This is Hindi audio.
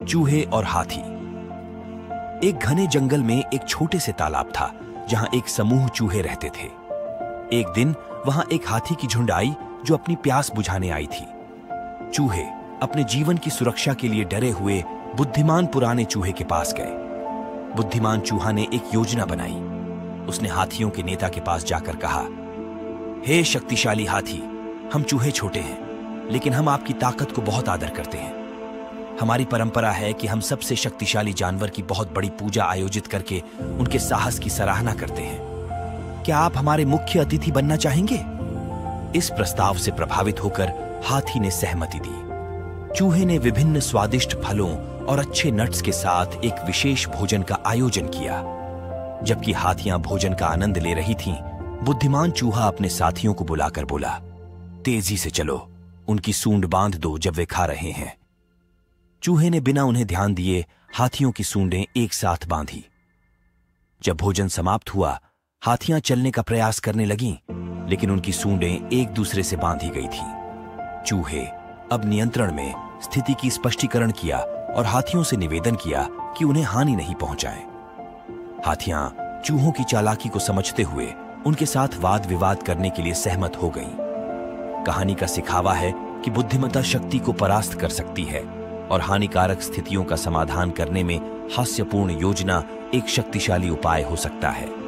चूहे और हाथी। एक घने जंगल में एक छोटे से तालाब था जहां एक समूह चूहे रहते थे। एक दिन वहां एक हाथी की झुंड आई जो अपनी प्यास बुझाने आई थी। चूहे अपने जीवन की सुरक्षा के लिए डरे हुए बुद्धिमान पुराने चूहे के पास गए। बुद्धिमान चूहा ने एक योजना बनाई। उसने हाथियों के नेता के पास जाकर कहा, हे शक्तिशाली हाथी, हम चूहे छोटे हैं, लेकिन हम आपकी ताकत को बहुत आदर करते हैं। हमारी परंपरा है कि हम सबसे शक्तिशाली जानवर की बहुत बड़ी पूजा आयोजित करके उनके साहस की सराहना करते हैं। क्या आप हमारे मुख्य अतिथि बनना चाहेंगे? इस प्रस्ताव से प्रभावित होकर हाथी ने सहमति दी। चूहे ने विभिन्न स्वादिष्ट फलों और अच्छे नट्स के साथ एक विशेष भोजन का आयोजन किया। जबकि हाथियां भोजन का आनंद ले रही थीं, बुद्धिमान चूहा अपने साथियों को बुलाकर बोला, तेजी से चलो, उनकी सूंड बांध दो जब वे खा रहे हैं। चूहे ने बिना उन्हें ध्यान दिए हाथियों की सूंडें एक साथ बांधी। जब भोजन समाप्त हुआ, हाथियां चलने का प्रयास करने लगीं, लेकिन उनकी सूंडें एक दूसरे से बांधी गई थीं। चूहे अब नियंत्रण में स्थिति की स्पष्टीकरण किया और हाथियों से निवेदन किया कि उन्हें हानि नहीं पहुंचाएं। हाथियां चूहों की चालाकी को समझते हुए उनके साथ वाद विवाद करने के लिए सहमत हो गईं। कहानी का सिखावा है कि बुद्धिमत्ता शक्ति को परास्त कर सकती है और हानिकारक स्थितियों का समाधान करने में हास्यपूर्ण योजना एक शक्तिशाली उपाय हो सकता है।